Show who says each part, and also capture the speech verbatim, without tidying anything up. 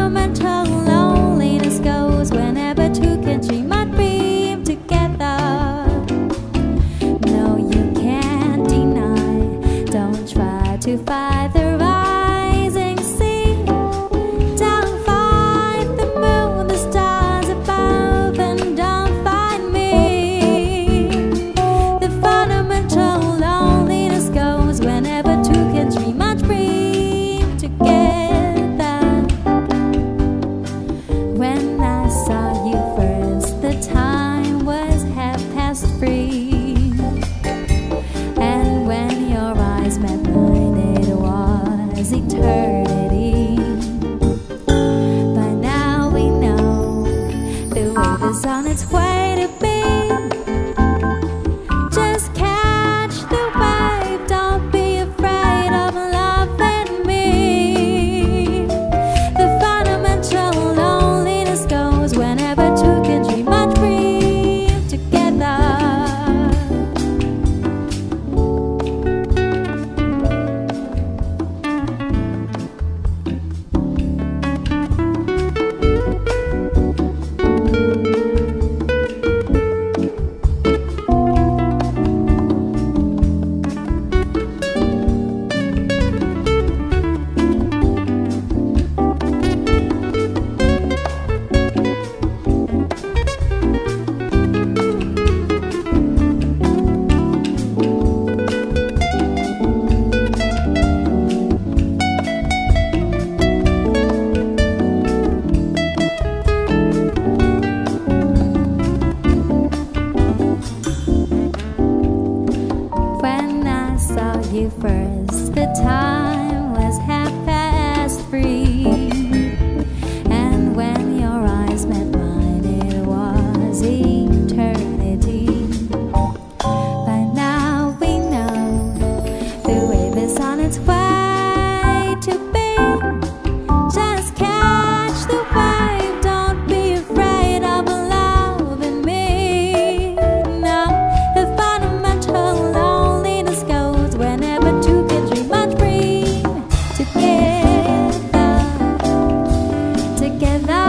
Speaker 1: fundamental loneliness goes whenever two can dream and dream together. No, you can't deny, don't try to fight the rising sea. Don't fight the moon, the stars above, and don't fight me. The fundamental loneliness goes whenever two can dream and dream together. When I saw you first, the time was half past three, and when your eyes met mine, it was eternity. By now we know the wave is on its way to be. Just catch the wave, don't be afraid of loving me. The fundamental loneliness goes whenever two can dream and dream together. When I saw you first, the time was half past three, and when your eyes met mine, it was eternity. By now we know the wave is on its way to be. Just catch the wave, don't be afraid of loving me. No, the fundamental loneliness goes whenever two can dream and dream together, together.